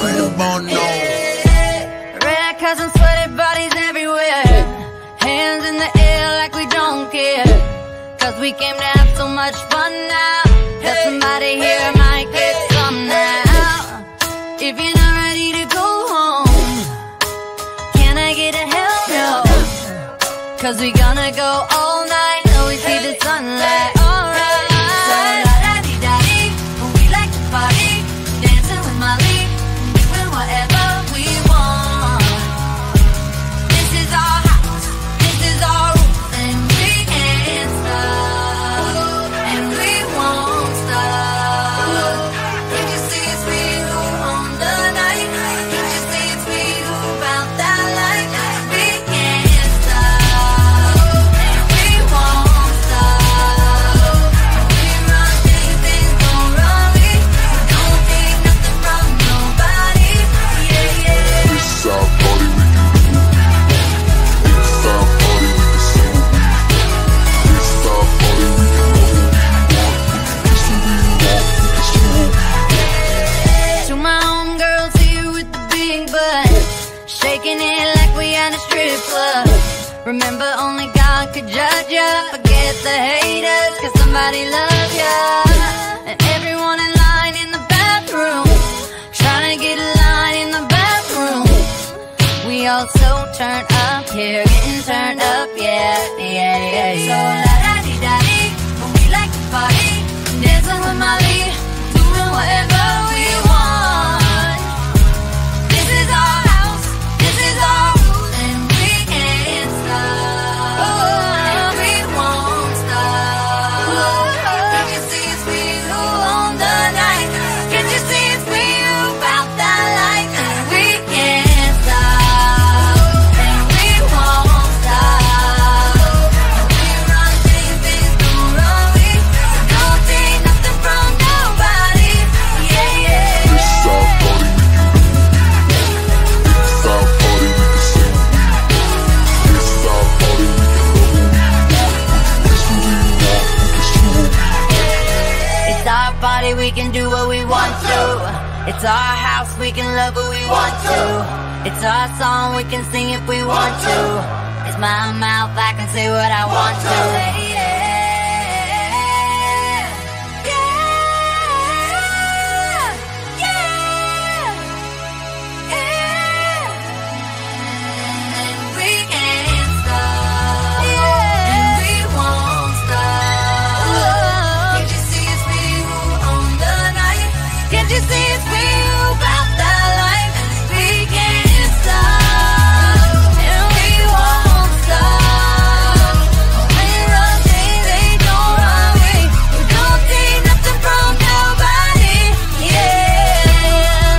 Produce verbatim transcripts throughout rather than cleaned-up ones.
Move on, no. Red cups and sweaty bodies everywhere. Hands in the air like we don't care. Cause we came to have so much fun now. That somebody here might get some now. If you're not ready to go home, can I get a hell no? Cause we gonna go all night till we see the sunlight. Alright. So la-da-dee-da-dee, we like to party, dancing with Miley, doing whatever we want. This is our house, this is our rules, and we can't stop, and we won't stop. Can't you see it's we who own the night? Can't you see it's we who bout that light? We can't stop, and we won't stop. We run things, things don't run me. We don't take nothing from nobody. Yeah, yeah. This is our party, we can do what we want. This is our party, we can say what we want. This is our party, we can love what we want. We can kiss what we want, we can screw what we want. To my homegirls here with the big butt, shaking it like we at a strip club. Remember, only God could judge ya. Forget the haters, cause somebody loves ya. And everyone in line in the bathroom, trying to get a line in the bathroom. We all so turned up here, getting turned up, yeah, yeah, yeah, yeah. So la-da-dee-da-dee, we like to party, dancing with Miley, doing whatever we want. This is our house, this is our rules, and we can't stop, and we won't stop. Can't you see it's we who own the night? Can't you see it's we who bout that light? And we can't stop, and we won't stop. We run things, things don't run we. Don't take nothing from nobody. Yeah, yeah. This is our party, we can do what we want. This is our party, we can say what we want. This is our party, we can love what we want. We can kiss what we want, we can screw what we want. It's our party, we can do what we want to. It's our house, we can love who we want to. It's our song, we can sing if we want to. It's my mouth, I can say what I want to. Yeah, yeah, yeah, yeah. And we can't stop, and we won't stop. Can't you see it's we who own the night? Can't you see it's we who bout that light? We can't stop, and we won't stop. We run things, they don't run we. We don't take nothing from nobody. Yeah,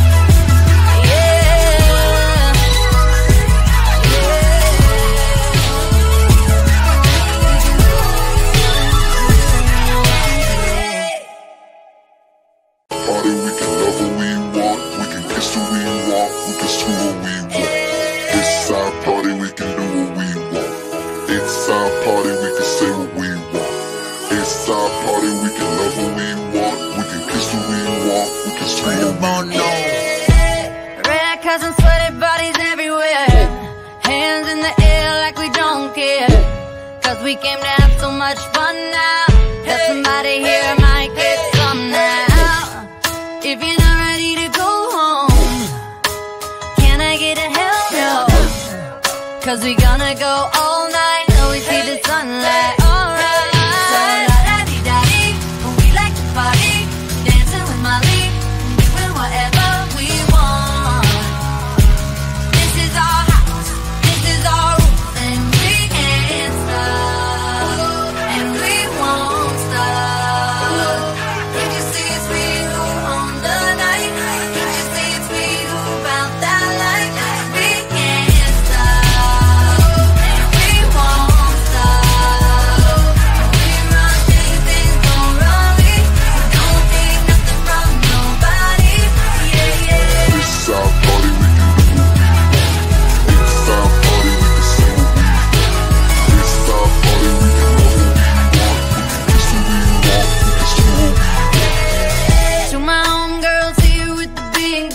yeah. Party, we can love what we want. We can kiss what we want, we can screw what we want. This is our party, we can do what we want. It's our party, we can say what we want. It's our party, we can love what we want. We can kiss what we want, we can screw what Move we on, no. Red cups and sweaty bodies everywhere. Hands in the air like we don't care. Cause we came to have so much fun now. That somebody here might get some now. If you're not ready to go home, can I get a hell no? Cause we gonna go all night till we see the sunlight. Alright. So la-da-dee-da-dee, we like to party, dancing with Miley, doing whatever we want. This is our house, this is our rules, and we can't stop, and we won't stop. Can't you see it's we who own the night? Can't you see it's we who bout that light? We can't stop, and we won't stop.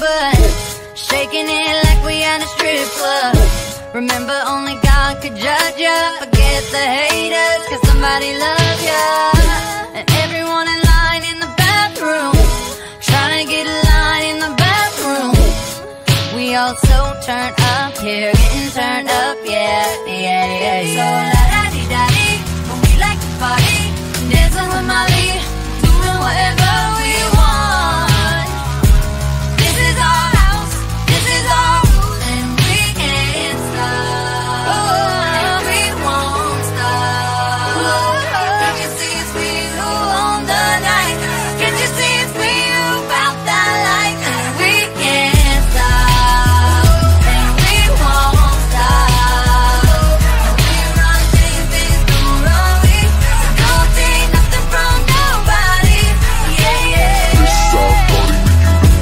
but shaking it like we at a strip club. Remember, only God could judge ya. Forget the haters, cause somebody loves ya. And everyone in line in the bathroom, trying to get a line in the bathroom. We all so turned up here, getting turned up, yeah, yeah, yeah, yeah. So la-da-dee-da-dee, when we like to party, dancing with Miley, doing whatever we want. This is our house, this is our rules, and we can't stop. Oh, we won't stop. Can't you see it's we who own the night? Can't you see it's we who bout that life? And we can't stop, and we won't stop. And we run things, things don't run we. Don't take nothing from nobody. Yeah, yeah. This is our party, we can do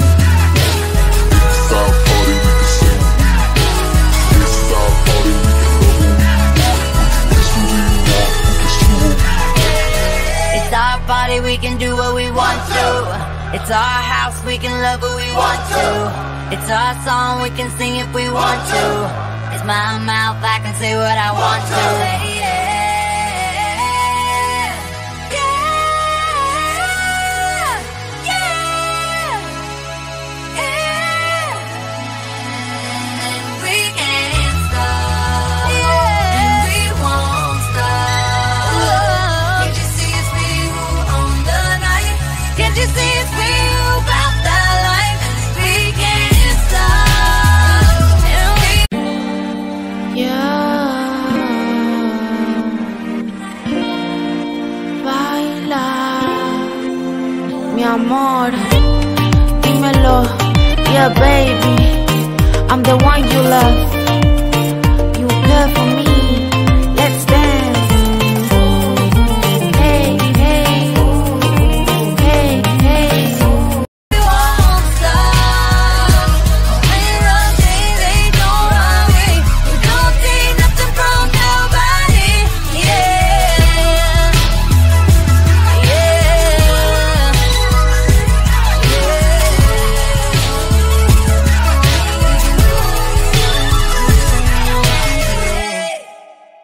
what we want. This is our party, we can say what we want. This is our party, we can love what we want. We can kiss who we want. We can do what we want. It's our party, we can do what we want to. It's our house, we can love who we want to. It's our song, we can sing if we want to. It's my mouth, I can say what I want to. Yeah, yeah, yeah, yeah. And we can't stop, and we won't stop. Can't you see it's we who own the night? Can't you see it's we who bout that life? We can't stop, and we Yeah, baila, mi amor, dímelo, yeah baby, I'm the one you love, you care for me, let's dance, hey, hey, hey, hey. We won't stop. We run things, they don't run we. We don't take nothing from nobody. Yeah, yeah, yeah.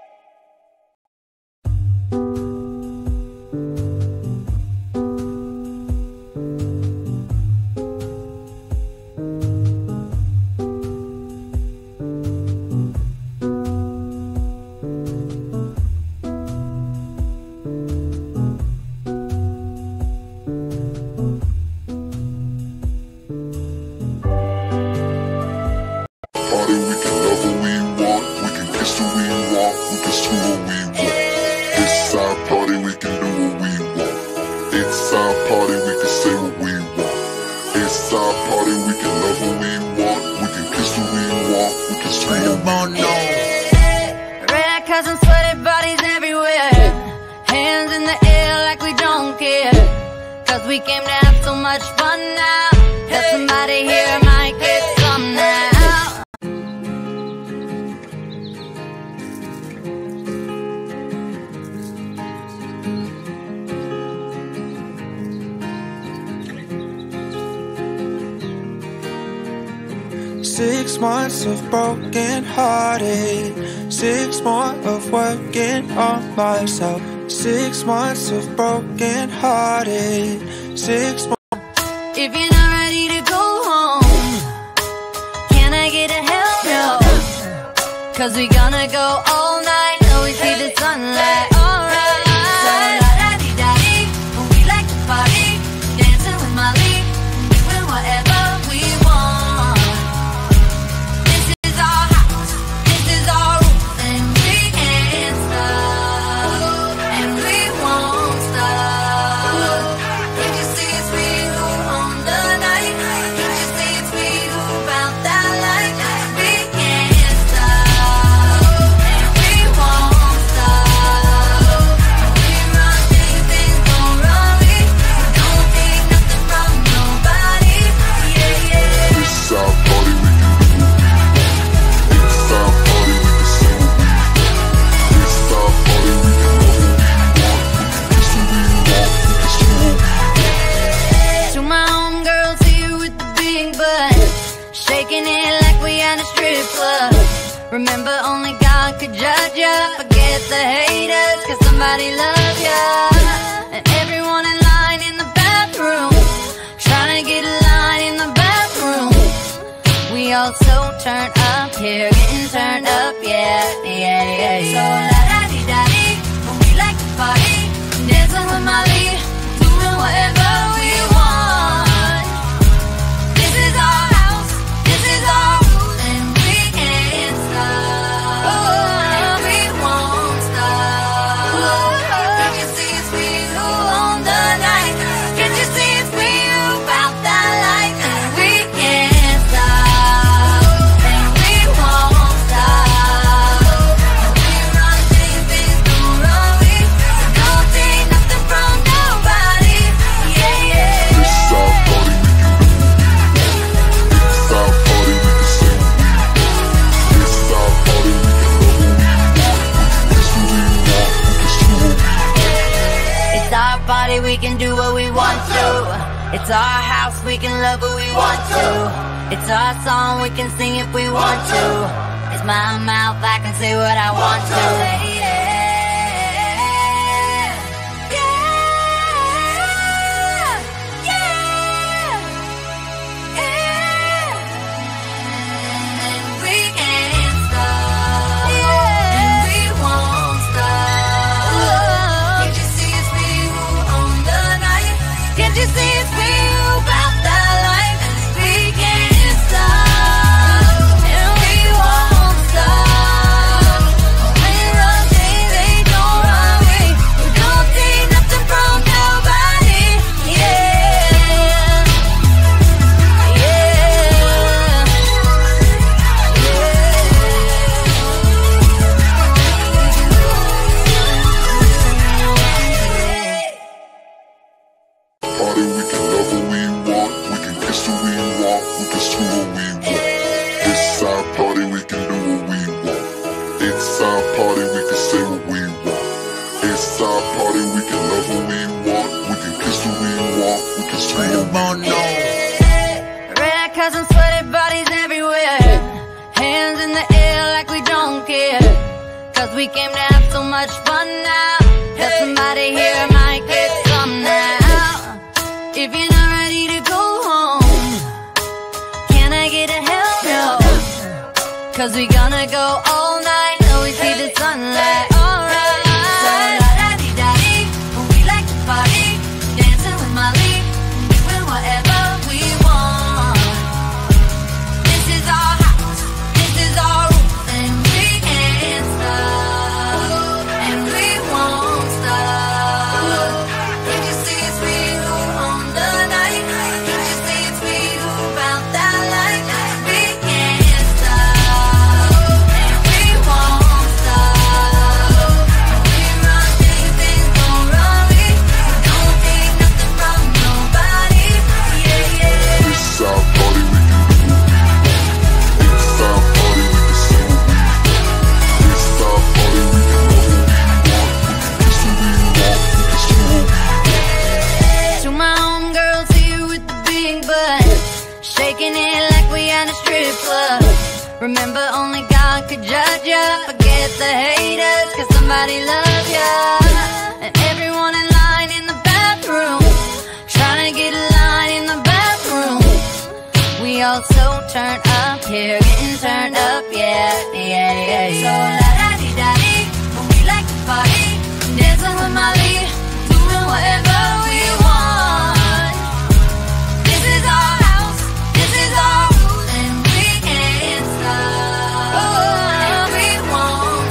Party, we can love what we want. We can kiss who we want. We can screw what we want. This is our party, we can do what we want. It's our party, we can say what we want. It's our party, we can love what we want. We can kiss who we want. We can screw what we want. Red cousins, sweaty bodies everywhere. Hands in the air like we don't care. Cause we came to have so much fun now. That somebody here might get some now. Six months of broken hearted, six more of working on myself. Six months of broken hearted, six more. If you're not ready to go home, can I get a hell no? Cause we gonna go all night till we see the sunlight. Alright. So la-da-dee-da-dee, when we like to party, dancing with Miley, doing whatever we want. This is our house, this is our rules, and we can't stop, and we won't stop. Can't you see it's we who own the night? Can't you see it's we who bout that life? We can't stop, and we won't stop. strip club. Remember, only God could judge ya. Forget the haters, cause somebody loves ya. And everyone in line in the bathroom, trying to get a line in the bathroom. We all so turned up here, getting turned up, yeah, yeah, yeah, yeah. So la-da-dee-da-dee, when we like to party, dancing with Miley, doing whatever we want. This is our house, this is our rules, and we can't stop. And we won't stop. Can't you see it's we who own the night? Can't you see it's we who bout that life? And we can't stop. And we won't stop. And we run things, things don't run we. Don't take nothing from nobody. Yeah, yeah. This our party, we can do what we want. It's our party, we can say what we want. It's our party, we can love what we want. It's what we want, it's what we want. It's our party, we can do what we want to. It's our house, we can love what we want to. It's our song, we can sing if we want to. It's my mouth, I can say what I want to. Yeah, yeah, yeah, yeah. And we can't stop, and we won't stop. Can't you see it's we who own the night? Can't you see it's we who bout that life? And we can't stop, and we won't stop. When you run things, they don't run we. We don't take nothing from nobody. Yeah, yeah. Party, we can love what we want. We can kiss who we want. We can screw what we want. It's our party, we can do what we want. It's our party, we can say what we want. It's our party, we can love what we want. We can kiss who we want. We can screw what we want. Red cousins, sweaty bodies everywhere. Hands in the air like we don't care. Cause we came to have so much fun now. That somebody here might get some now. If you're not ready to go home, can I get a hell no? Cause we gonna go all night till we see the sunlight. Alright. So la-da-dee-da-dee, when we like to party, dancing with Miley, doing whatever we want. This is our house, this is our rules, and we can't stop, and we won't stop. Can't you see it's we who own the night? Can't you see it's we who bout that life? And we can't stop, and we won't stop. We run things, things don't run we. Don't take nothing from nobody. Yeah, yeah. It's our party, we can do what we want. It's our party, we can say what we want. It's our party, we can love what we want. We can kiss who we want. We can screw what we want. To my homegirls here with the big butt, shaking it like we at a strip club. Remember, only God could judge ya. Forget the haters, cause somebody loves ya. And everyone in line in the bathroom, trying to get a line in the bathroom. We all so turned up here, getting turned up, yeah, yeah, yeah, yeah. So la-da-dee-da-dee, when we like to party, dancing with Miley, doing whatever we want. This is our house, this is our rules, and we can't stop, and we won't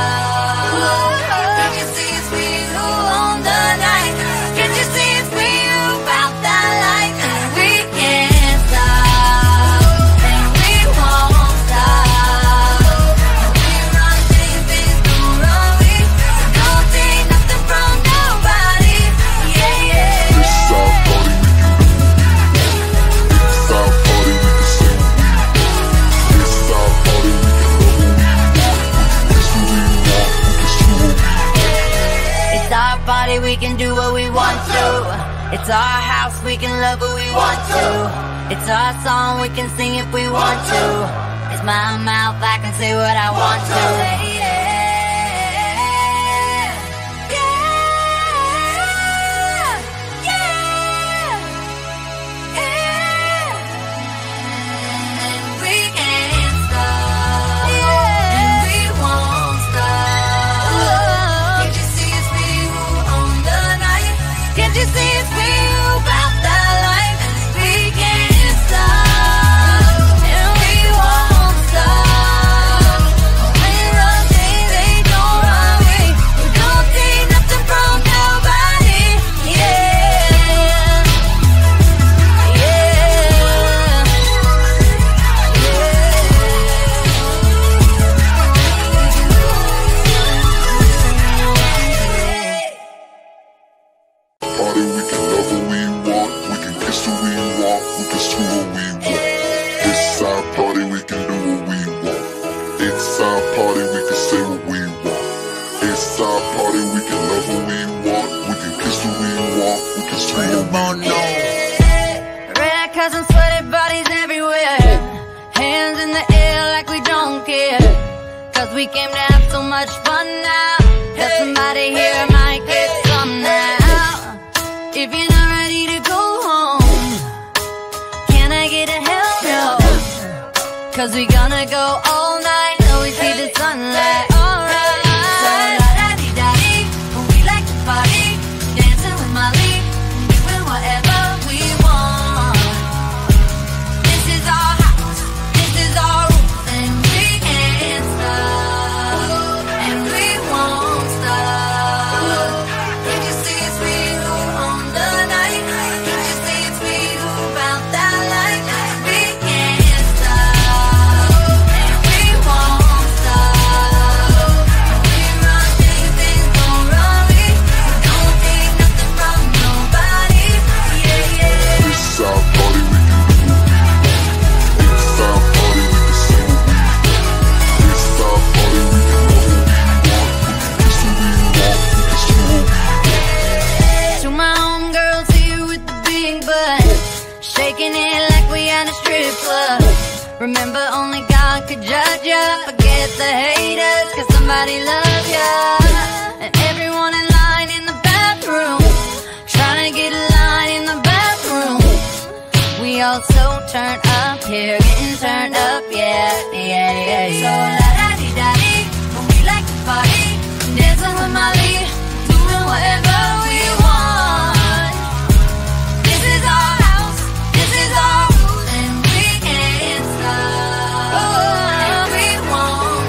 stop. Can't you see it's we who own the night? Can't you see it's we who bout that life? And we can't stop, and we won't stop. And we run things, things don't run we. Don't take nothing from nobody. Yeah, yeah. It's our party, we can do what we want. It's our party, we can say what we want. It's our party, we can love what we want. We can kiss who we want. We can screw what we want. It's our party, we can do what we want to. It's our house, we can love what we want to. It's our song, we can sing if we want to. It's my mouth, I can say what I want to. Red cousin, sweaty bodies everywhere. Hands in the air like we don't care. Cause we came to have so much fun now. That somebody here might get some now. If you're not ready to go home, can I get a hell no? Cause we gonna go all night till we see the sunlight. Alright. So la-da-dee-da-dee, we like to party, dancing with Miley, doing whatever we want. This is our house, this is our rules, and we can't stop, and we won't stop. Can't you see it's we who own the night? Can't you see it's we who found that light? We can't stop, and we won't stop. We run things, things gon' run me. Don't take nothing from nobody. Yeah, yeah. This our party, we can do what we want. It's our party, we can say what we want. It's our party, we can love what we want. We can kiss what we want, we can screw what we want. To my homegirls here with the big butt, shaking it like we at a strip club. Remember, only God could judge ya. Forget the haters, cause somebody loves ya. And everyone in line in the bathroom, trying to get a line in the bathroom. We all so turned up here, getting turned up, yeah, yeah, yeah, yeah. So la-da-dee-da-dee, we like to party, dancing with Miley, doing whatever we want. This is our house, this is our rules, and we can't stop, and we won't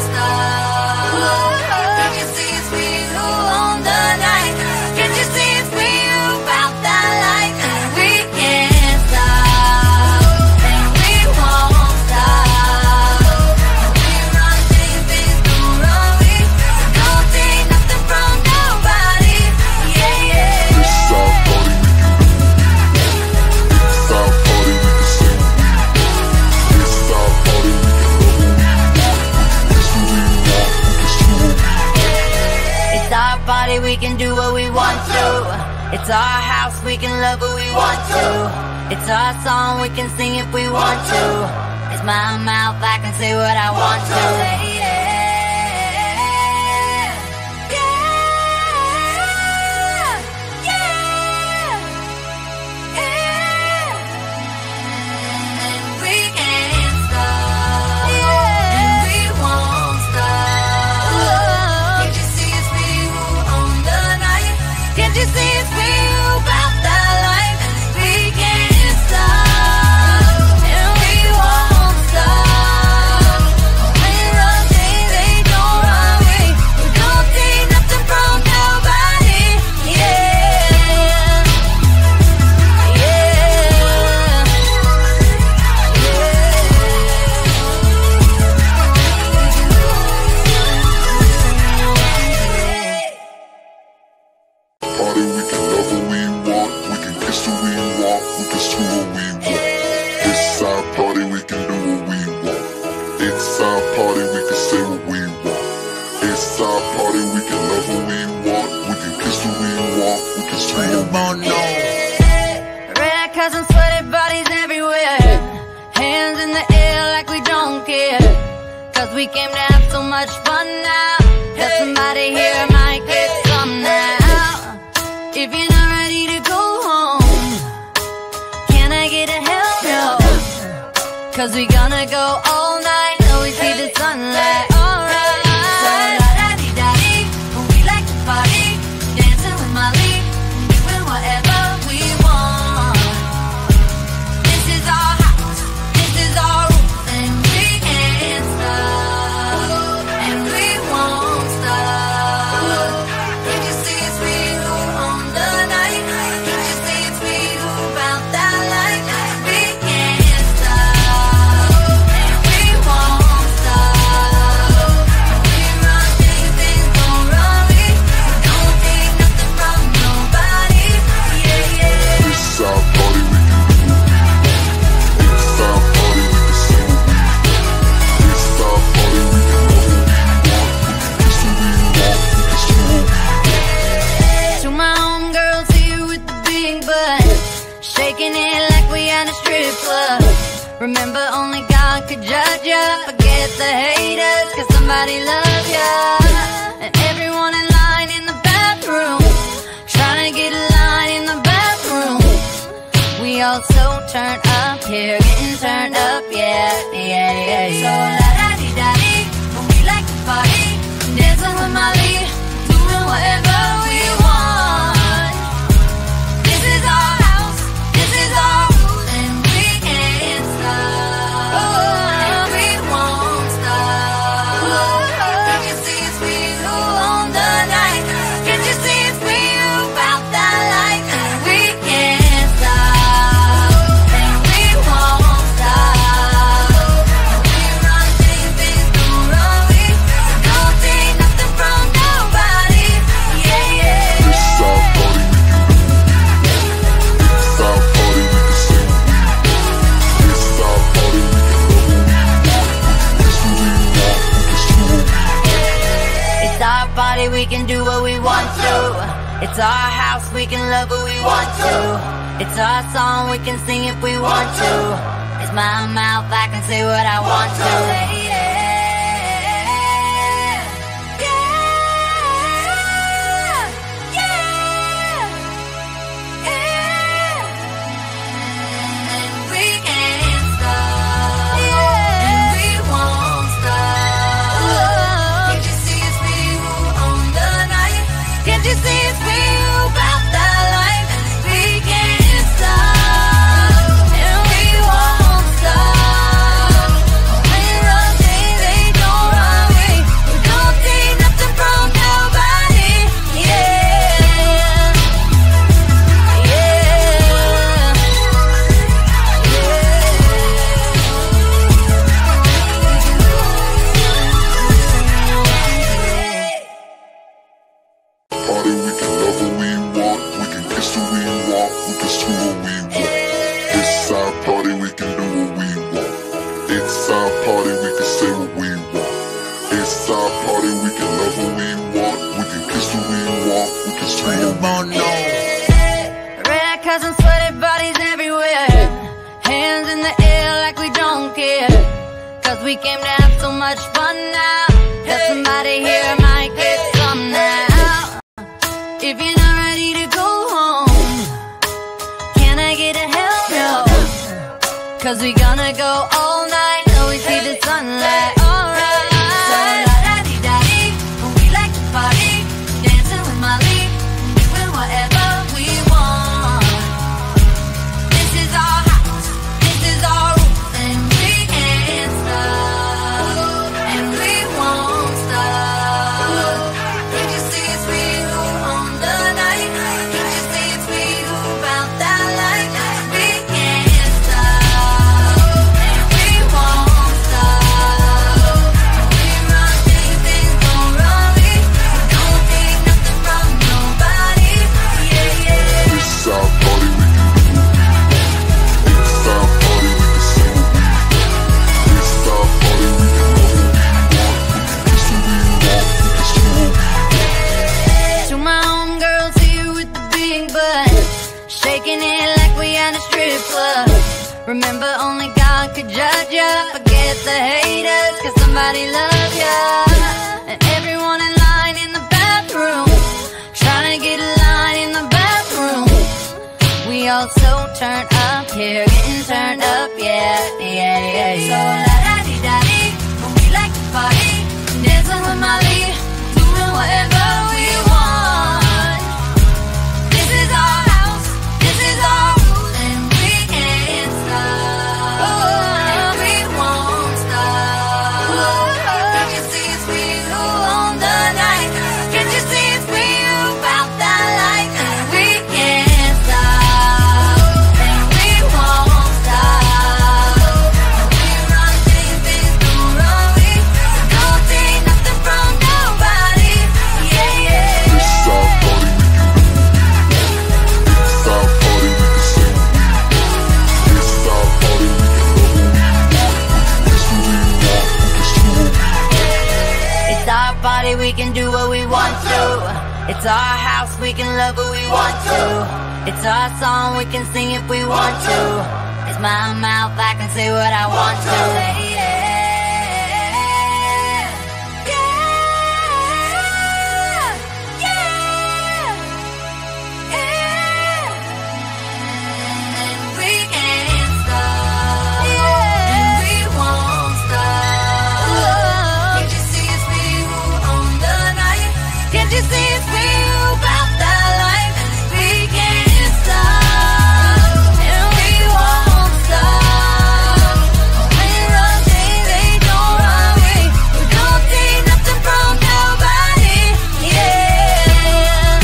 stop. Can't you see it's we who own the night? Can't you see it's we who found that light? We can't stop, and we won't stop. We run things, things don't run we. Don't take nothing from nobody. Yeah, yeah. This our party, we can do what we want. It's our party, we can say what we want. It's our party, we can love what we want. We can kiss what we want, we can screw what we want. It's our party, we can do what we want to. It's our house, we can love what we want to. It's our song, we can sing if we want to. It's my mouth, I can say what I want to. Yeah, yeah, yeah, yeah. And we can't stop, and we won't stop. Can't you see it's we who own the night? Can't you see it's we who found that light? We can't stop, and we won't stop. We run air like we don't care, cause we came to have so much fun now. That somebody here might get some now. If you're not ready to go home, can I get a hell no? Cause we gonna go all night till we see the sunlight. Alright. So la-da-dee-da-dee, we like to party, dancing with Miley, doing whatever we want. This is our house, this is our rules, and we can't stop, and we won't stop. Can't you see it's we who own the night? Can't you see it's we who bout that light? We can't stop, and we won't stop. We run things, things don't run me. Don't take nothing from nobody. Yeah, yeah. This is our party, we can do what we want. It's our party, we can say what we want. This is our party, we can love what we want. We can kiss what we want, we can screw what we want. To my homegirls here with the big butt, shaking it like we at a strip club. Remember, only God could judge ya. Forget the haters, cause somebody loves ya. And everyone in line in the bathroom, trying to get a line in the bathroom. We all so turned up here, getting turned up, yeah, yeah, yeah, yeah. So la-da-dee-da-dee, we like to party, dancing with Miley, doing whatever we want. This is our house, this is our rules, and we can't stop, and we won't stop. Can't you see it's we who own the night? Can't you see it's we who bout that light? And we can't stop, and we won't stop. We run things, things don't run we. Don't take nothing from nobody. Yeah, yeah. This is our party, we can do what we want. It's our party, we can say what we want. This is our party, we can love what we want. We can kiss what we want, we can screw what we want. It's our party, we can do what we want to. It's our house, we can love what we want to. It's our song, we can sing if we want to. It's my mouth, I can say what I want to. Yeah, yeah, yeah, yeah. And we can't stop, and we won't stop. Can't you see it's we who own the night? Can't you see it's we who bout that life? We can't stop, and we won't stop. We run things, they don't run we. We don't take nothing from nobody. Yeah, yeah. Party, we can love what we want. We can kiss what we want. We can screw what we want. This is our party, we can do what we want. It's our party, we can say what we want. It's our party, we can love what we want. We can kiss what we want. We can screw what we want. Red cousins, sweaty bodies everywhere, hands in the air like we don't care, cause we came to have so much fun now. That somebody here might get some now. If you're not ready to go home, can I get a hell no? Cause we gonna go all night till we see the sunlight. Alright. So la-da-dee-da-dee, we like to party, dancing with Miley, doing whatever we want. This is our house, this is our rules, and we can't stop, and we won't stop. Can't you see it's we who own the night? Can't you see it's we who bout that light? We can't stop, and we won't stop. We run things, things don't run we. Don't take nothing from nobody. Yeah, yeah. This is our party, we can do what we want. It's our party, we can say what we want. This is our party, we can love what we want. We can kiss what we want, we can screw what we want. To my homegirls here with the big butt, shaking it like we at a strip club. Remember, only God could judge ya. Forget the haters, cause somebody loves ya. And everyone in line in the bathroom, trying to get a line in the bathroom. We all so turned up here, getting turned up, yeah, yeah, yeah, yeah. So la-da-dee-da-dee, when we like to party, dancing with Miley, doing whatever we want. This is our house, this is our rules, and we can't stop. And we won't stop. Can't you see it's we who own the night? Can't you see it's we who about that life? And we can't stop. And we won't stop. We run things, things don't run we. Don't take nothing from nobody. Yeah, yeah. This is our party, we can do it. This is our party, we can say what we want. This is our party, we can love what we want. We can kiss what we want, we can screw what we want. It's our party, we can do what we want to. It's our house, we can love who we want to. It's our song, we can sing if we want to. It's my mouth, I can say what I want to. Yeah, yeah, yeah, yeah. And we can't stop, and we won't stop. Can't you see it's we who own the night? Can't you see it's we who about that life? We can't stop, and we won't stop. We run things, they don't run we. We don't take nothing from nobody. Yeah,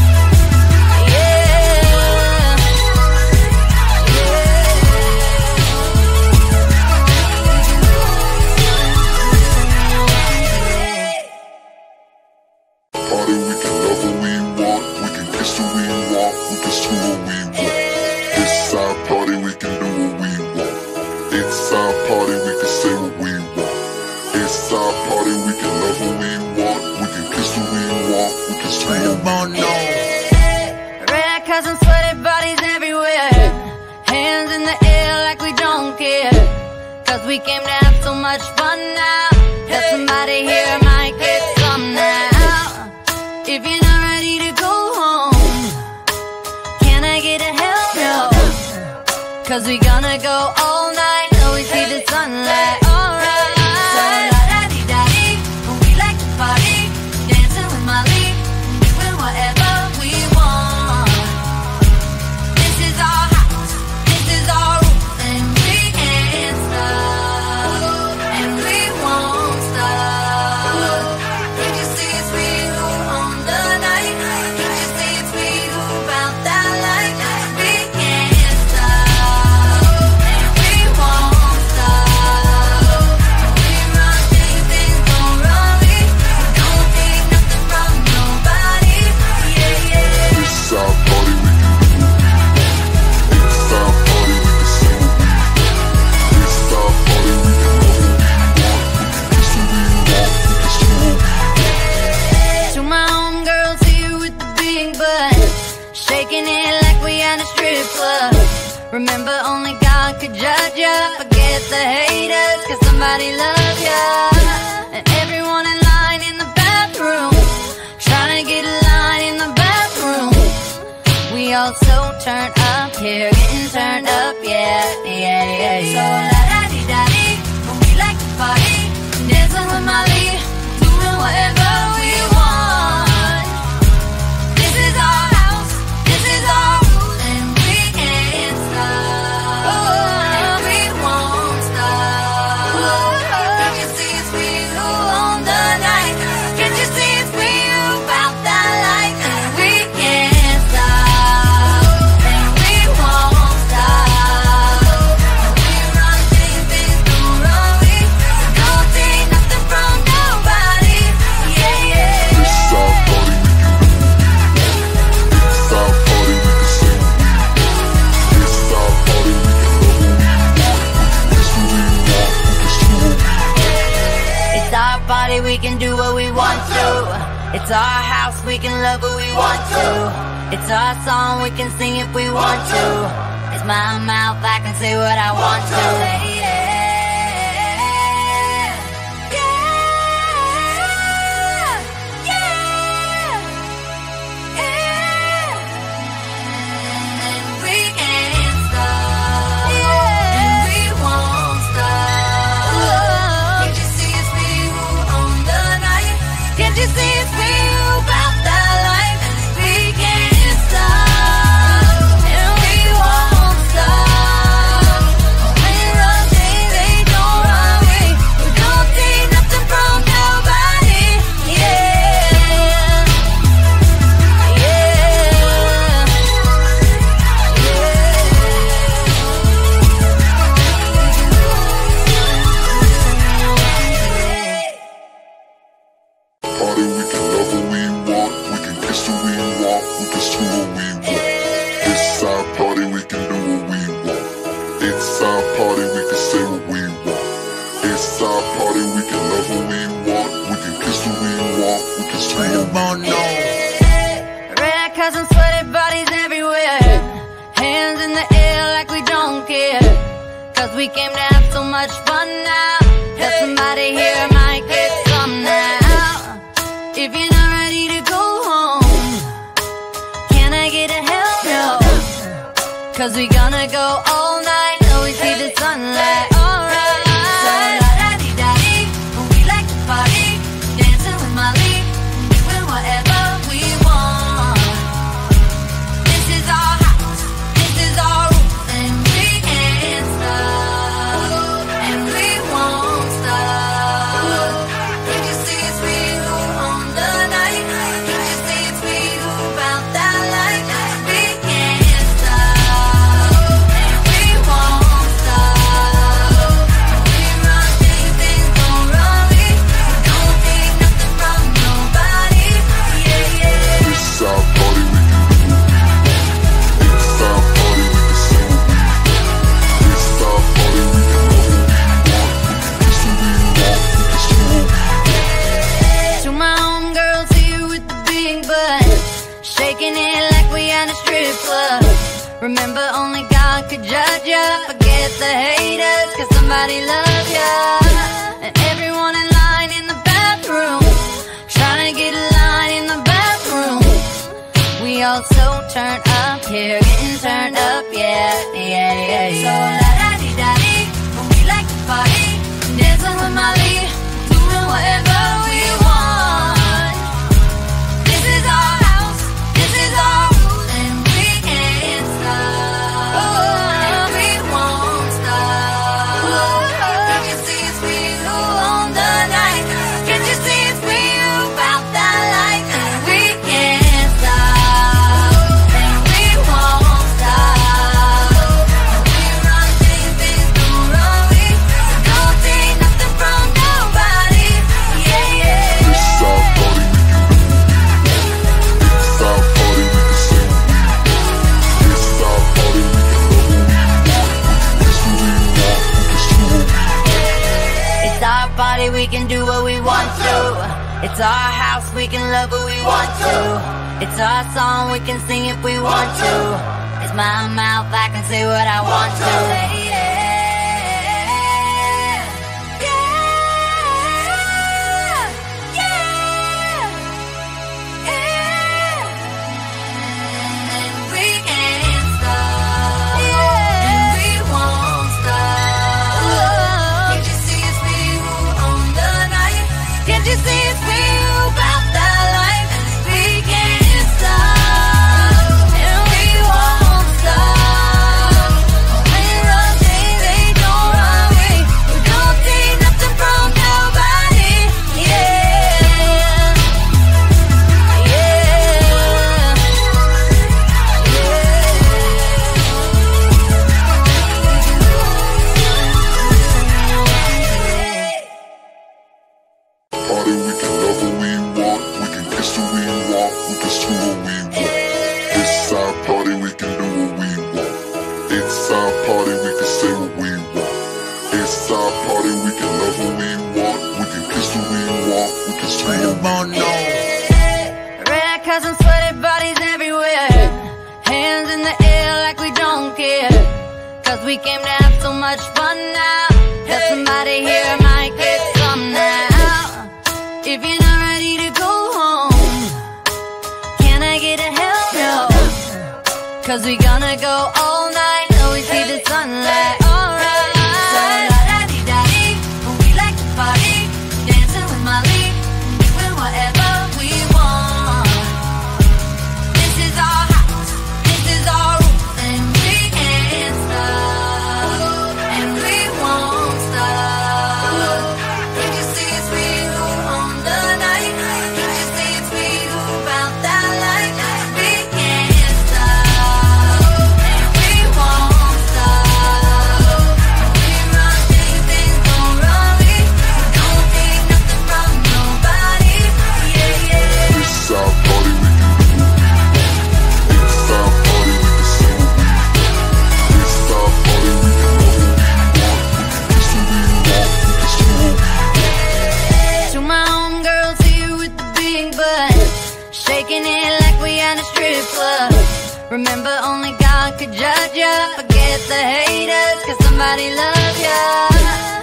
yeah. Party, we can love what we want. We can kiss what we want. We can screw what we want. This is our party, we can do what we want. It's our party, we can say what we want. It's our party, we can love what we want. We can kiss what we want. We can screw what we want. Red cups and sweaty bodies everywhere. Hands in the air like we don't care. Cause we came to have so much fun now. That somebody here might get some now. If you're not ready to go home, can I get a hell no? Cause we gonna go all night till we see the sunlight. Alright. So la-da-dee-da-dee, when we like to party, dancing with Miley, doing whatever we want. This is our house, this is our rules, and we can't stop, and we won't stop. Can't you see it's we who own the night? Can't you see it's we who about that life? We can't stop, and we won't stop. We run things, things don't run we. Don't take nothing from nobody. Yeah, yeah. This is our party, we can do what we want. It's our party, we can say what we want. This is our party, we can love what we want. We can kiss what we want. We can screw what we want. To my homegirls here with the big butt, shaking it like we at a strip club. Remember, only God could judge ya. Forget the haters, cause somebody loves ya. And everyone in line in the bathroom, trying to get a line in the bathroom. We all so turned up here, getting turned up, yeah, yeah, yeah, yeah. So la-da-dee-da-dee, when we like to party, dancing with Miley, doing whatever we want. This is our house, this is our rules, and we can't stop, and we won't stop. Can't you see it's we who own the night? Can't you see it's we who about that life? And we can't stop, and we won't stop. We run things, things don't run we. Don't take nothing from nobody. Yeah, yeah. This is our party, we can do what we want. It's our party, we can say what we want. This is our party, we can love what we want. We can kiss what we want. We can screw what we want. It's our party, we can do what we want to. It's our house, we can love who we want to. It's our song, we can sing if we want to. It's my mouth, I can say what I want to. Yeah, much fun now that somebody here might get some now. If you're not ready to go home, can I get a hell no? Cause we gonna go all night till we see the sunlight. Alright, so la-da-dee-da-dee, we like to party, dancing with Miley, doing whatever we want. This is our house, this is our rules, and we can't stop, and we won't stop. Can't you see it's we who own the night? Can't you see it's we who found that light? We can't stop, and we won't stop. We run things, things don't run we. Don't take nothing from nobody. Yeah, yeah. It's our party, we can do what we want. It's our party, we can say what we want. It's our party, we can love what we want. We can kiss what we want, we can do what we want. To my homegirls here with the big butt, shaking it like we at a strip club. Remember, only God could judge ya. Forget the haters, cause somebody loves ya. And everyone in line in the bathroom, trying to get a line in the bathroom. We all so turned up here, getting turned up, yeah, yeah, yeah, yeah. So la-da-dee-da-dee, we like to party, dancing with Miley, doing whatever we want. This is our house, this is our rules, and we can't stop, and we won't stop. Can't you see it's we who own the night? Can't you see it's we who found that light? And we can't stop, and we won't stop. We run things, things don't run we. Don't take nothing from nobody. Yeah, yeah. It's our party, we can do what we want. It's our party, we can say what we want. It's our party, we can love what we want. We can kiss what we want, we can do what we want. It's our party, we can do what we want to. It's our house, we can love who we want to. It's our song, we can sing if we want to. It's my mouth, I can say what I want to. Yeah, yeah, yeah, yeah. And we can't stop, and we won't stop. Can't you see it's we who own the night? Can't you see it's we who found that light? We can't stop, and we won't stop. We run things, they don't run we. We don't take nothing from nobody. Yeah, yeah. Party, we can love what we want. We can kiss what we want, we can do what we want. It's our party, we can do what we want. It's our party, we can say what we want. It's our party, we can love what we want. We can kiss what we want, we can do what we want. Red cousins, sweaty bodies everywhere. Hands in the air like we don't care. Cause we came to have so much fun now that somebody here might get some now. If you're not ready to go home, can I get a hell no? Cause we gonna go all night till we see the sunlight. Alright, so la-da-dee-da-dee, we like to party, dancing with Miley, doing whatever we want. This is our house, this is our rules, and we can't stop, and we won't stop. Can't you see it's we who own the night? Can't you see it's we who found that light? We can't stop, and we won't stop. We run things, things don't run we. Don't take nothing from nobody. Yeah, yeah. It's our party, we can do what we want. It's our party, we can say what we want. It's our party, we can love what we want. We can kiss what we want, we can do what we want. To my homegirls here with the big butt, shaking it like we at a strip club. Remember, only God could judge ya. Forget the haters, cause somebody loves ya.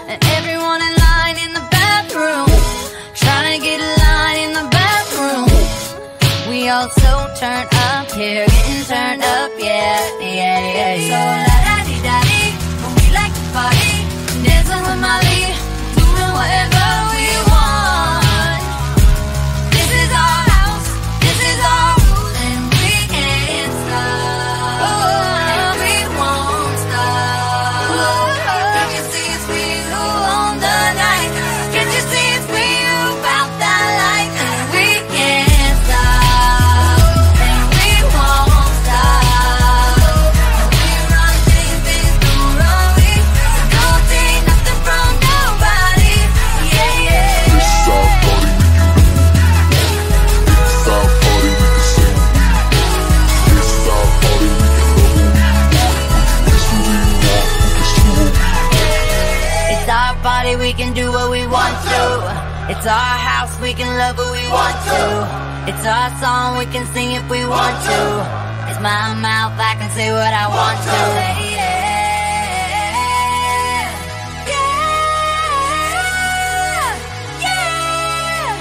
turn up here, getting turned up, yeah, yeah, yeah, yeah. So la-da-dee-da-dee, when we like to party, dancing with Miley, doing whatever we want. This is our house, this is our rules, and we can't stop. Oh, we won't stop. Can't you see it's we who own the night? Can't you see it's we who found that light? And we can't stop, and we won't stop. We run things, things don't run we. Don't take nothing from nobody. Yeah, yeah. This our party, we can do what we want. It's our party, we can say what we want. It's our party, we can love what we want. We can kiss what we want, we can screw what we want. It's our party, we can do what we want to. It's our house, we can love what we want to. It's our song, we can sing if we want to. It's my mouth, I can say what I want to. Yeah, yeah, yeah,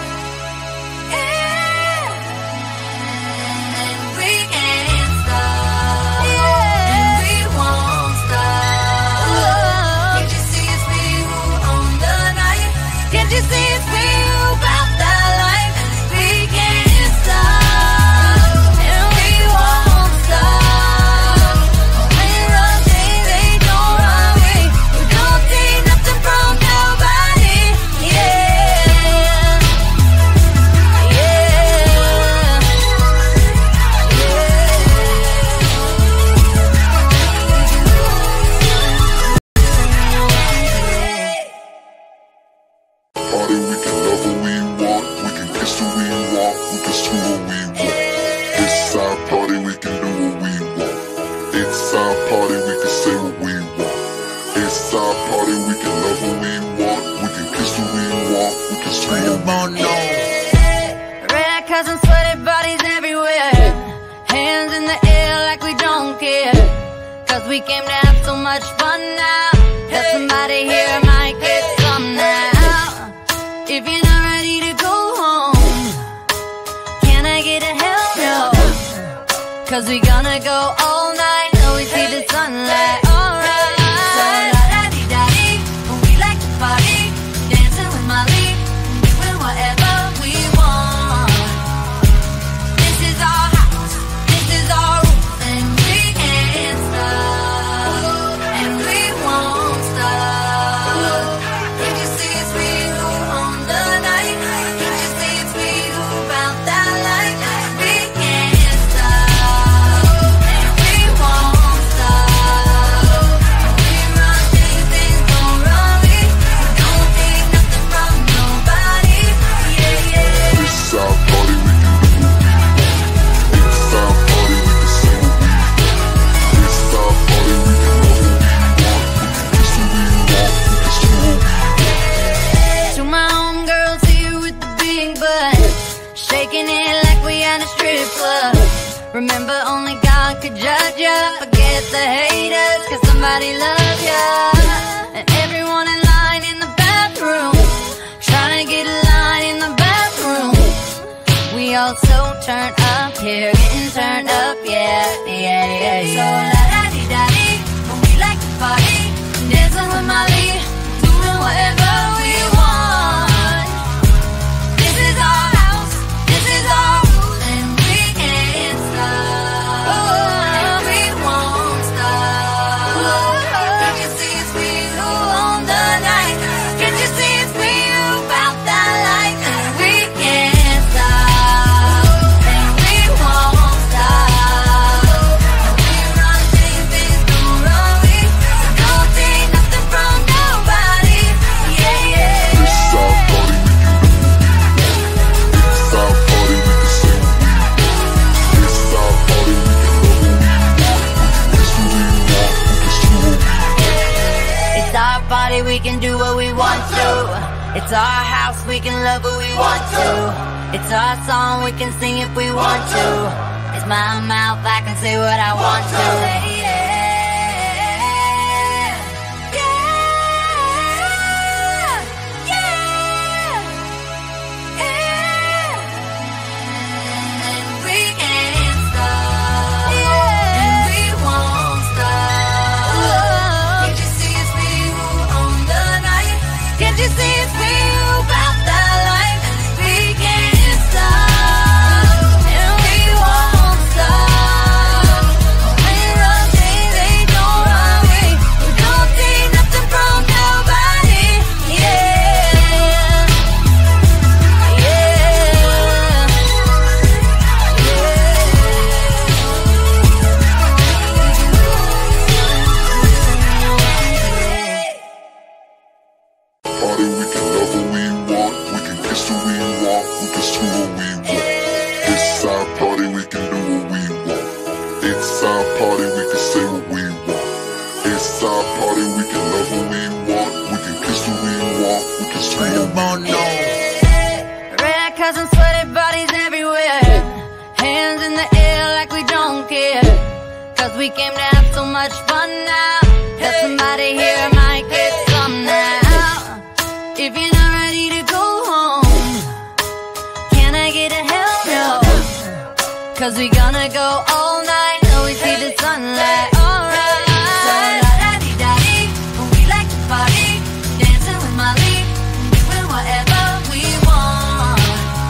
yeah. And we can't stop, and we won't stop. Can't you see it's we who own the night? Can't you see it's we who found that life? We can't stop, and we won't stop. We run things, they don't run we. We don't take nothing from nobody. Yeah, Party, we can love what we want, we can kiss what we want, we can screw what we want. It's our party, we can do what we want. It's our party, we can say what we want. It's our party, we can love what we want, we can kiss what we want, we can screw what we want. red cousins, sweaty bodies everywhere. Hands in the air like we don't care. Cause we came to have so much fun now. That somebody here might get some now. If you're not ready to go home, can I get a hell no? Cause we gonna go all night till we see the sunlight. Alright. So la-da-dee-da-dee, when we like to party, dancing with Miley, doing whatever we want. This is our house, this is our rules, and we can't stop, and we won't stop. Can't you see it's we who own the night? Can't you see it's we who found that light? We can't stop, and we won't stop. We run things, things don't run we. Don't take nothing from nobody. Yeah, yeah. It's our party, we can do what we want. It's our party, we can say what we want. It's our party, we can love what we want, we can kiss what we want, we can screw what we want. To my homegirls here with the big butt, shaking it like we at a strip club. Remember, only God could judge ya. Forget the haters, cause somebody loves ya. And everyone in line in the bathroom, trying to get a line in the bathroom. We all so turned up here, getting turned up, yeah, yeah, yeah, yeah. So la-da-dee-da-dee, when we like to party, dancing with Miley, doing whatever we want. This is our house, this is our rules, and we can't stop. Oh, we won't stop. Can't you see it's we who own the night? Can't you see it's we who found that light? And we can't stop, and we won't stop. We run things, things don't run we. Don't take nothing from nobody. Yeah, yeah. It's our party, we can do what we want. It's our party, we can say what we want. It's our party, we can love what we want, we can kiss what we want, we can screw what we want. It's our party, we can do what we want to. It's our house, we can love what we want to. It's our song, we can sing if we want to. It's my mouth, I can say what I want to. Yeah, yeah, yeah, yeah. And we can't Can't you see it's real about that life? We can't stop, and we won't stop. We run things, they don't run we. We don't take nothing from nobody. Yeah, yeah, yeah. Party, we can love who we want, we can kiss who we want, we can screw who we want. It's our party, we can do what we want. It's our party, we can say what we want. It's our party, we can love who we want, we can kiss who we want, we can screw who we want. Red cousins, sweaty bodies everywhere. Hands in the air like we don't care. Cause we came to have so much fun now. That somebody here might get some now. If you're not ready to go home, can I get a hell no? Cause we gonna go all night till we see the sunlight. Alright. So la-da-dee-da-dee, we like to party, dancing with Miley, doing whatever we want.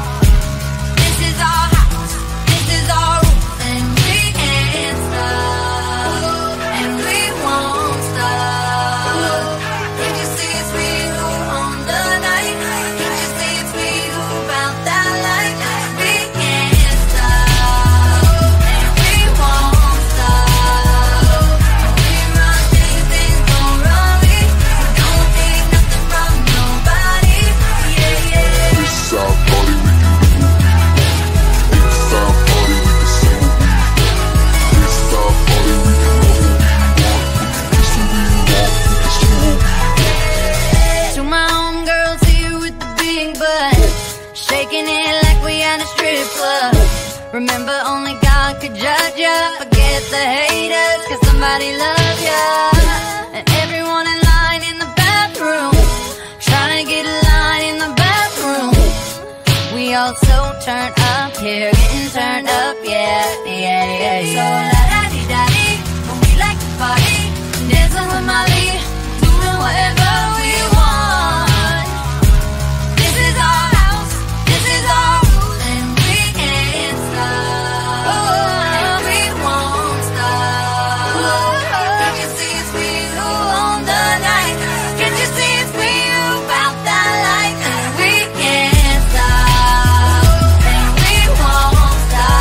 This is our house, this is our rules, and we can't stop, and we won't stop. Can't you see it's we who own the night? Can't you see it's we who about that life? We can't stop, and we won't stop. We run things, things don't run we. We don't take nothing from nobody. Yeah, yeah. It's our party, we can do what we want. It's our party, we can say what we want. It's our party, we can love who we want, we can kiss who we want, we can screw who we want. To my homegirls here with the big butt, shaking it like we at a strip club. Remember, only God could judge ya. Forget the haters, cause somebody loves ya. And everyone in line in the bathroom, trying to get a line in the bathroom. We all so turned up here, getting turned up, yeah, yeah, yeah, yeah. So la-da-dee-da-dee, we like to party, dancing with Miley, doing whatever we want. This is our house, this is our rules, and we can't stop, and we won't stop. Can't you see it's we who own the night? Can't you see it's we who about that life? We can't stop, and we won't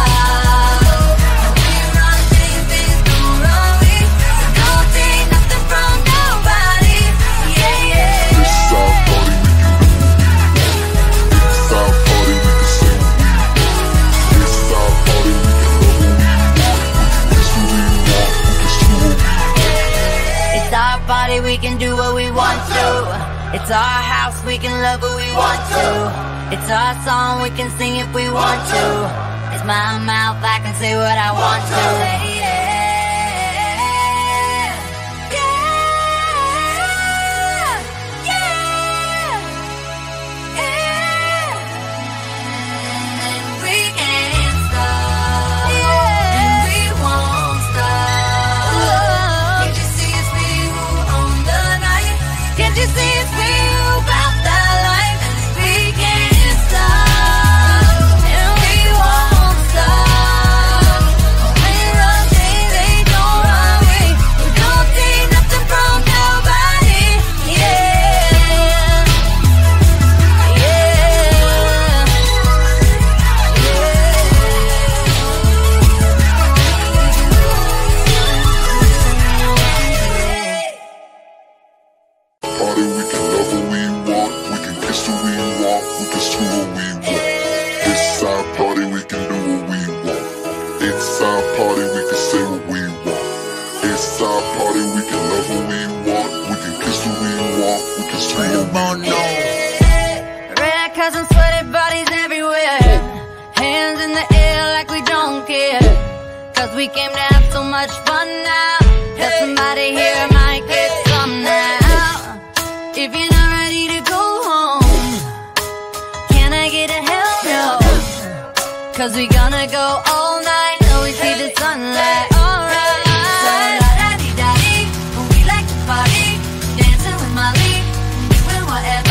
stop. We run things, things don't run we. We don't take nothing from nobody. Yeah, yeah. It's our party, we can do what we want. It's our party, we can say what we want. It's our party, we can love who we want, we can kiss who we want, we can screw who we want. It's our party, we can do what we want to. It's our house, we can love who we want to. It's our song, we can sing if we want to. It's my mouth, I can say what I want to. Yeah, yeah, yeah, yeah. And we can't stop, and we won't stop. Can't you see it's we who own the night? Can't you see it's we who about that life? We can't stop, and we won't stop. We run things, they don't run we. We don't take nothing from nobody. Yeah, yeah. Party, we can love who we want, we can kiss who we want, we can screw who we want. It's our party, we can do what we want. It's our party, we can say what we want. It's our party, we can love who we want, we can kiss who we want, we can screw who we want. Red cousins, sweaty bodies everywhere. Hands in the air like we don't care. Cause we came to have so much fun now. That somebody here might get some now. If you're not ready to go home, can I get a hell no? Cause we gonna go all night till we see the sunlight. Alright. So la-da-dee-da-dee, we like to party, dancing with Miley, doing whatever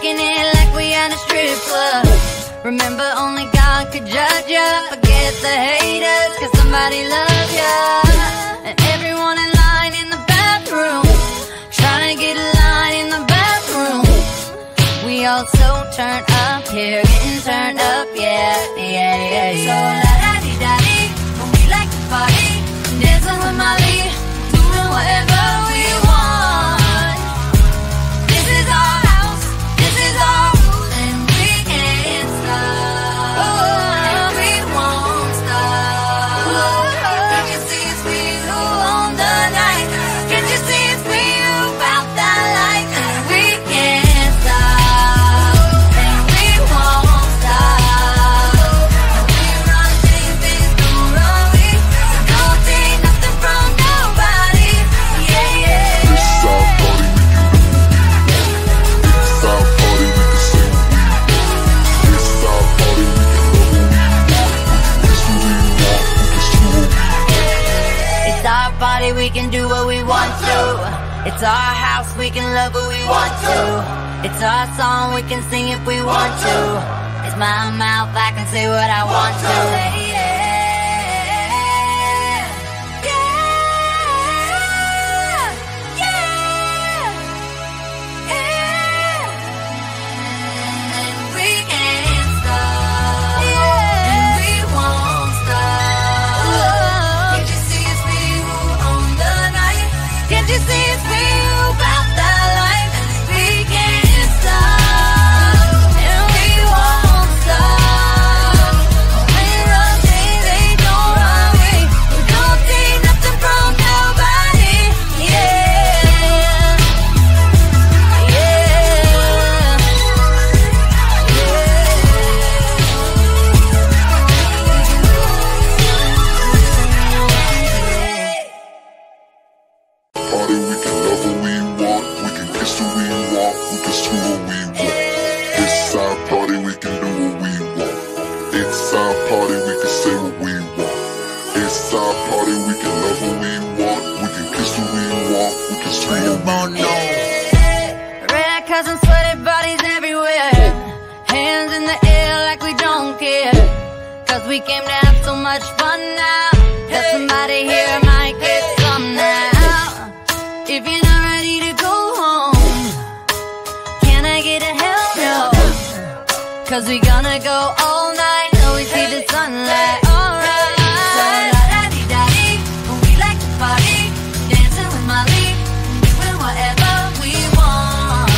shaking it like we at a strip club. Remember, only God could judge ya. Forget the haters, cause somebody loves ya. And everyone in line in the bathroom, trying to get a line in the bathroom. We all so turned up here, getting turned up, yeah, yeah, yeah, yeah. So la-da-dee-da-dee, when we like to party, dancing with Miley, doing whatever we want. This is our house, this is our rules, and we can't stop. Oh, we won't stop. Can't you see it's we who own the night? Can't you see it's we who bout that life? And we can't stop, and we won't stop. And we run things, things don't run we. Don't take nothing from nobody. Yeah, yeah. This is our party, we can do what we want. This is our party, we can say what we want. This is our party, we can love what we want. We can kiss what we want, we can screw what we want. It's our party, we can do what we want to. It's our house, we can love what we want to. It's our song, we can sing if we want to. It's my mouth, I can say what I want to. Yeah, yeah, yeah, yeah. And we can't stop, and we won't stop. Can't you see it's we who own the night? Can't you see it's we who bout that life? And we can't stop, and we won't stop. We run things, they don't run we. We don't take nothing from nobody. Yeah, Party, we can love what we want, we can kiss what we want, we can screw what we want. This is our party, we can do what we want. It's our party, we can say what we want. It's our party, we can love what we want, we can kiss what we want, we can screw what we want. red cousins, sweaty bodies everywhere. Hands in the air like we don't care. Cause we came to have so much fun now. That somebody here might get some now. If you're not ready to go home, can I get a hell no? Cause we gonna go all night till we see the sunlight. Alright. So la-da-dee-da-dee, when we like to party, dancing with Miley, doing whatever we want.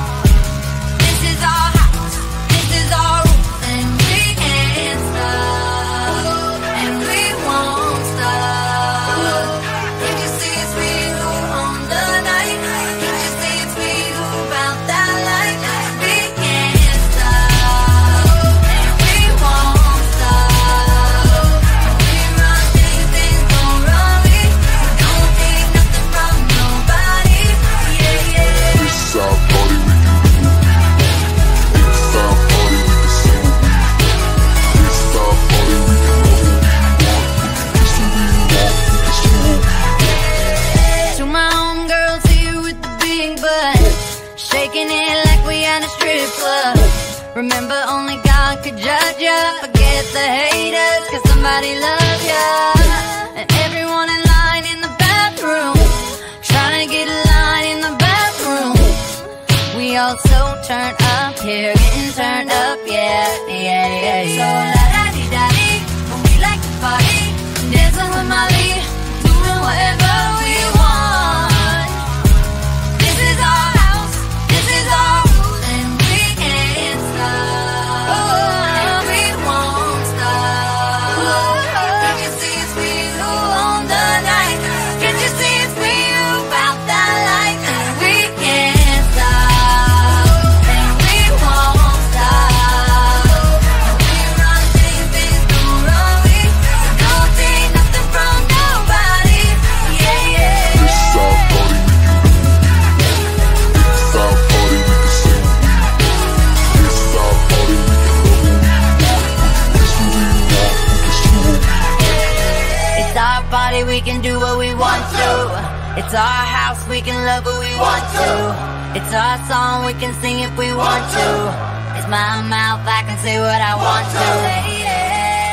This is our house, this is our rules, and we can't stop, and we won't stop. Can't you see it's we who own the night? Can't you see it's we who bout that life? We can't stop, and we won't stop. We run things, things don't run we. Don't take nothing from nobody. Yeah, yeah. This is our party, we can do what we want. It's our party, we can say what we want. This is our party, we can love what we want, we can kiss what we want, we can screw what we want. To my homegirls here with the big butt, shaking it like we at a strip club. Remember, only God could judge ya. Forget the haters, cause somebody loves ya. And everyone in line in the bathroom, trying to get a line in the bathroom. We all so turned up here, getting turned up, yeah, yeah, yeah, yeah. So la-da-dee-da-dee, when we like to party, dancing with Miley, doing whatever we want. This is our house, this is our rules, and we can't stop. Oh, we won't stop. Can't you see it's we who own the night? Can't you see it's we who bout that life? And we can't stop, and we won't stop. And we run things, things don't run we. Don't take nothing from nobody. Yeah, yeah. This is our party, we can do what we want. This is our party, we can say what we want. This is our party, we can love what we want, we can kiss what we want, we can screw what we want. It's our party, we can do what we want to. It's our house, we can love what we want to. It's our song, we can sing if we want to. It's my mouth, I can say what I want to. Yeah.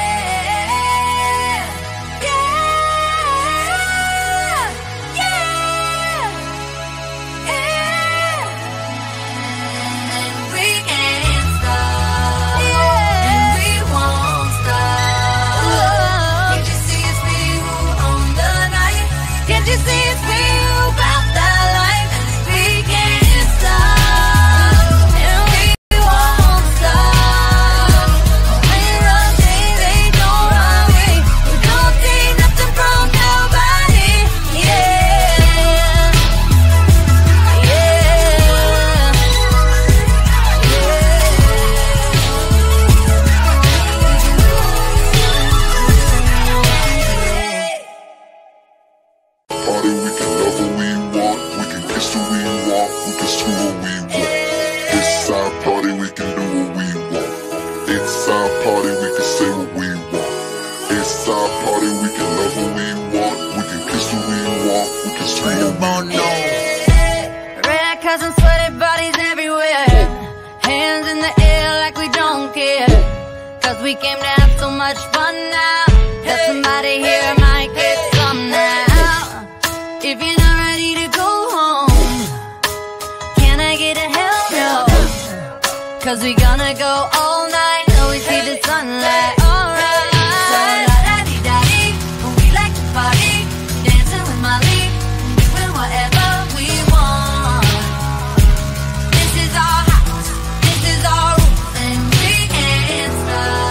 We came to have so much fun now that somebody here might get some now. If you're not ready to go home, can I get a hell no? Cause we gonna go all night till we see the sunlight. Alright. So la-da-dee-da-dee, we like to party, dancing with Miley, doing whatever we want. This is our house, this is our rules, and we can't stop.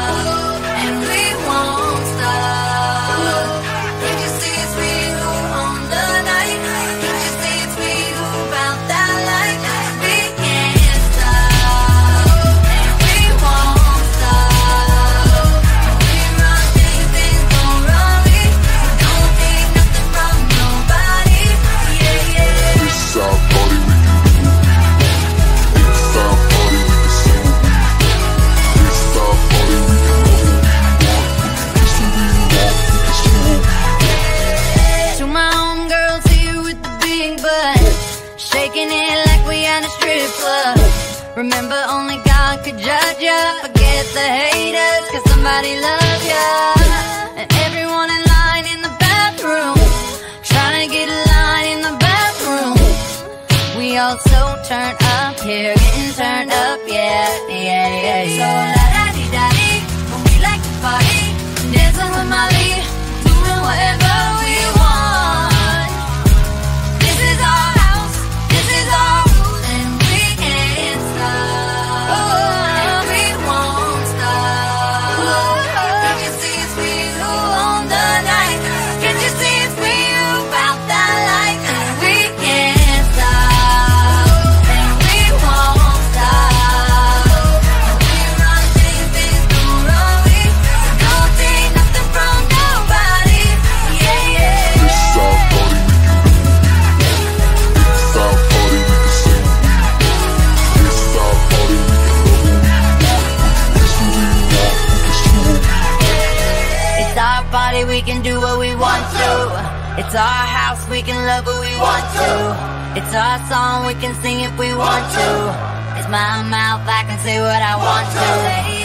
Remember, only God could judge ya. Forget the haters, cause somebody loves ya. And everyone in line in the bathroom, trying to get a line in the bathroom. We all so turned up here, getting turned up, yeah, yeah, yeah, yeah. So la-da-dee-da-dee, when we like to party, dancing with Miley, doing whatever we want. This is our house, this is our rules, and we can't stop. And we won't stop. Can't you see it's we who own the night? Can't you see it's we who found that light? And we can't stop. And we won't stop. And we run things, things go wrong. We don't take nothing from nobody. Yeah, yeah. This is our party, we can do what we want. This is our party, we can say what we want. This is our party, we can love what we want. We can kiss what we want, we can screw what we want. It's our party, we can do what we want to. It's our house, we can love what we want to. It's our song, we can sing if we want to. It's my mouth, I can say what I want to. Yeah,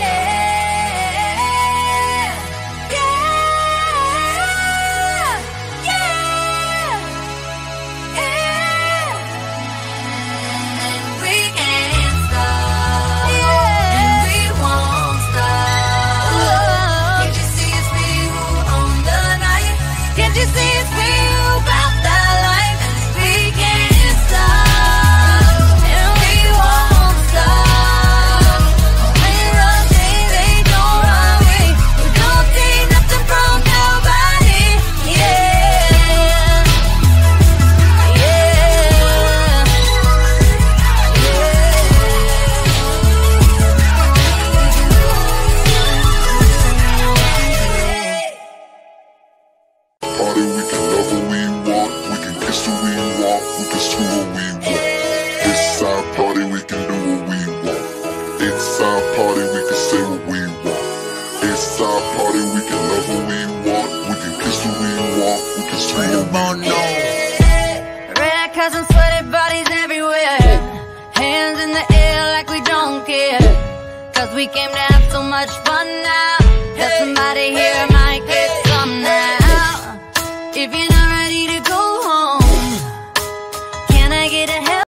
yeah, yeah, yeah. And we can't stop, and we won't stop. Can't you see it's we who own the night? Can't you see it's we who bout that life? We can't stop, and we won't stop. When we run things, they don't run. We we don't take nothing from nobody. Yeah, Party, we can love what we want. We can kiss what we want. We can screw what we want. This is our party, we can do what we want. It's our party, we can say what we want. It's our party, we can love what we want. We can kiss what we want. We can screw what we want. red cousin, sweaty bodies everywhere. Cause we came to have so much fun now that somebody here might get some now. If you